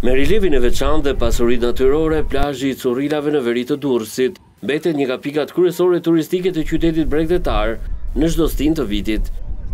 Me relevin e veçantë dhe pasuritë natyrore, plazhi i Currilave në veri të Durrësit mbetet një nga pikat kryesore turistike të qytetit bregdetar në çdo stin të vitit.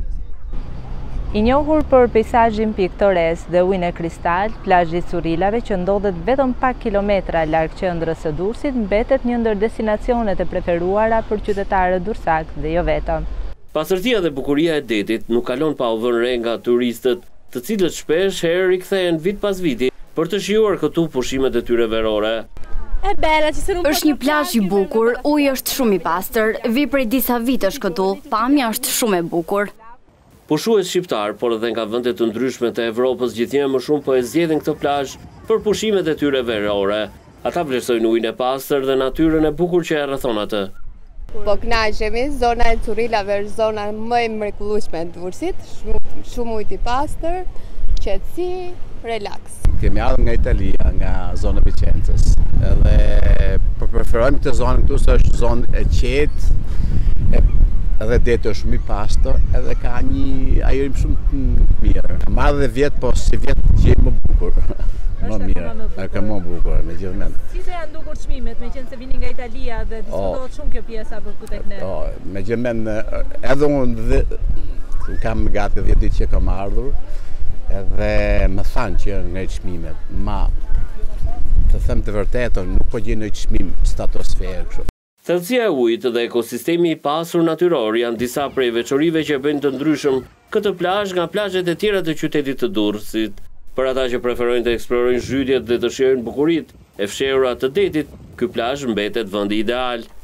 I njohur për peizazhin piktores dhe ujin e kristal, plazhi i Currilave që ndodhet vetëm pak kilometra larg qendrës së Durrësit mbetet një ndër destinacionet e preferuara për qytetarët durrësak dhe jo vetëm. Pastërtia dhe bukuria e detit nuk kalon pa u vënë re nga turistët, të cilët shpesh herë rikthehen vit pas viti për të shijuar këtu pushimet e tyre verore. Është një plazh i bukur, uji është shumë i pastër, vi prej disa vitesh këtu, pamja është shumë e bukur. Pushues shqiptar, por edhe nga vende të ndryshme të Evropës gjithnjë më shumë po e zgjedhin këtë plazh për pushimet e tyre verore. Ata vlerësojnë ujin e pastër dhe natyrën e bukur që e rrethon atë. Po kënaqemi, zona e Currilave është zona më e mrekullueshme e Durrësit, shumë ujë i pastër, qetësi, relaks. Kemi ardhur nga Italia, nga zona Vicenzës. Edhe preferojmë këtë zonë këtu se është zonë e qetë, edhe deti është shumë i pastër, edhe ka një ajër shumë të mirë. Marrë dhe vjet, po si vjet që më bukur. Më mirë, ka më bukur, me gjithë mend. Si se janë dukur çmimet, meqense vini nga Italia dhe diskutohet shumë kjo pjesa për këtu tek ne. Me gjithë mend, edhe unë kam gati 10 ditë që kam ardhur, edhe më thanë që nga çmimet, ma të them të vërtetën, nuk po gjej në çmim stratosferë kështu. Thellësia e ujit dhe ekosistemi i pasur natyror janë disa prej veçorive që bëjnë të ndryshëm këtë plazh nga plazhet e tjera të qytetit të Durrësit. Për ata që preferojnë të eksplorojnë zhytjet dhe të shijojnë bukuritë e fshehura të detit, ky plazh mbetet vendi ideal.